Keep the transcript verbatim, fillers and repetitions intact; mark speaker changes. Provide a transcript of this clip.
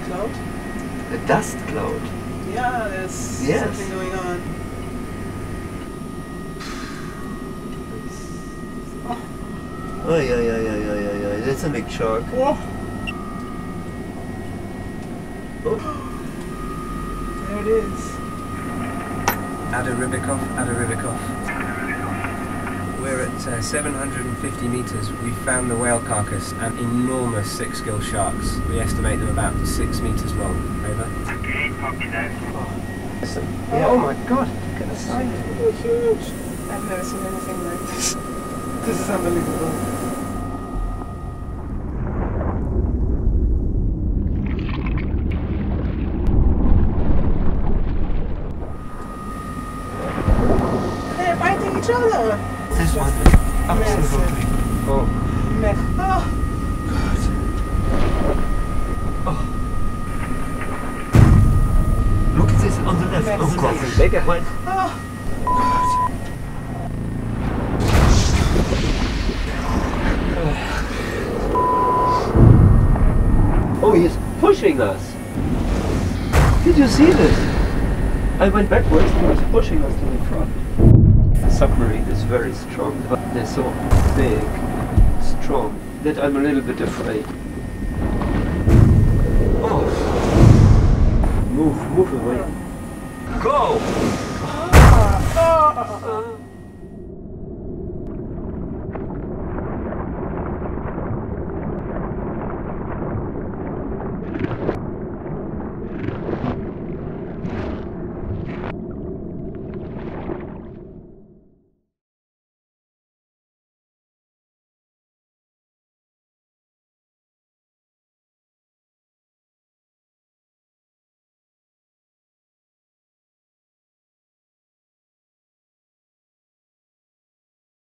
Speaker 1: cloud.
Speaker 2: A dust cloud?
Speaker 1: Yeah, there's
Speaker 2: yes.
Speaker 1: something going on.
Speaker 2: Oh, yeah, yeah, yeah, yeah, yeah, yeah. That's a big shark.
Speaker 1: Oh.
Speaker 2: Oh.
Speaker 1: There it is.
Speaker 3: Ada Ribikoff, Ada Ribikoff. We're at uh, seven hundred fifty metres. We found the whale carcass and enormous six-gill sharks. We estimate them about six metres long. Over.
Speaker 4: Okay, copy that.
Speaker 2: Oh. Yeah, oh my god, look at the size.
Speaker 1: It's huge. I've never seen anything like this. This is unbelievable. They're biting each other.
Speaker 2: This one, absolutely. Oh.
Speaker 1: Meth. Oh.
Speaker 2: God. Oh. Look at this on the left.
Speaker 1: Meth.
Speaker 2: Oh god, bigger. What?
Speaker 1: Oh.
Speaker 2: God. Oh, he's pushing us. Did you see this? I went backwards, he was pushing us to the front. The submarine is very strong, but they're so big, strong, that I'm a little bit afraid. Oh! Move, move away. Go!
Speaker 1: Oh. Oh.